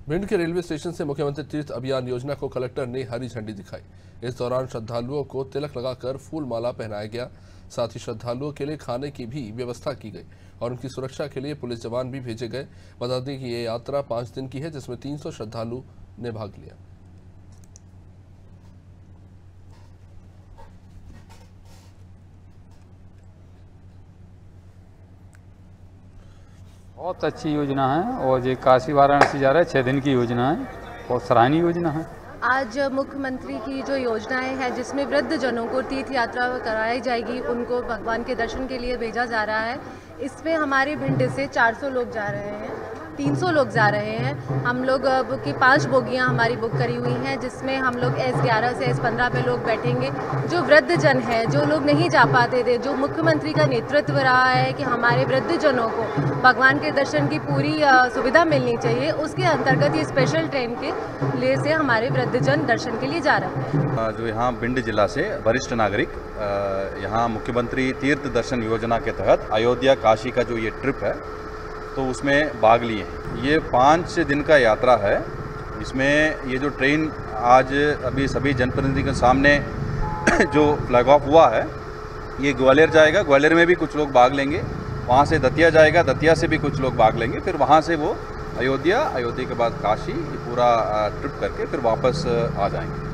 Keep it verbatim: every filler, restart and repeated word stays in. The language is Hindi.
भिंड के रेलवे स्टेशन से मुख्यमंत्री तीर्थ अभियान योजना को कलेक्टर ने हरी झंडी दिखाई। इस दौरान श्रद्धालुओं को तिलक लगाकर फूल माला पहनाया गया। साथ ही श्रद्धालुओं के लिए खाने की भी व्यवस्था की गई और उनकी सुरक्षा के लिए पुलिस जवान भी भेजे गए। बता दें कि ये यात्रा पांच दिन की है, जिसमें तीन सौ श्रद्धालु ने भाग लिया। बहुत अच्छी योजना है और ये काशी वाराणसी जा रहा है, छः दिन की योजना है, बहुत सराहनीय योजना है। आज मुख्यमंत्री की जो योजनाएं हैं, जिसमें वृद्ध जनों को तीर्थ यात्रा कराई जाएगी, उनको भगवान के दर्शन के लिए भेजा जा रहा है। इसमें हमारे भिंड से चार सौ लोग जा रहे हैं, तीन सौ लोग जा रहे हैं। हम लोग की पांच बोगियां हमारी बुक करी हुई हैं, जिसमें हम लोग एस ग्यारह से एस पंद्रह पे लोग बैठेंगे। जो वृद्ध जन है, जो लोग नहीं जा पाते थे, जो मुख्यमंत्री का नेतृत्व रहा है कि हमारे वृद्ध जनों को भगवान के दर्शन की पूरी सुविधा मिलनी चाहिए, उसके अंतर्गत ये स्पेशल ट्रेन के लिए से हमारे वृद्ध जन दर्शन के लिए जा रहे हैं। जो यहाँ भिंड जिला से वरिष्ठ नागरिक यहाँ मुख्यमंत्री तीर्थ दर्शन योजना के तहत अयोध्या काशी का जो ये ट्रिप है, तो उसमें भाग लिए। ये पाँच दिन का यात्रा है। इसमें ये जो ट्रेन आज अभी सभी जनप्रतिनिधि के सामने जो फ्लैग ऑफ हुआ है, ये ग्वालियर जाएगा। ग्वालियर में भी कुछ लोग भाग लेंगे, वहाँ से दतिया जाएगा, दतिया से भी कुछ लोग भाग लेंगे, फिर वहाँ से वो अयोध्या, अयोध्या के बाद काशी, ये पूरा ट्रिप करके फिर वापस आ जाएंगे।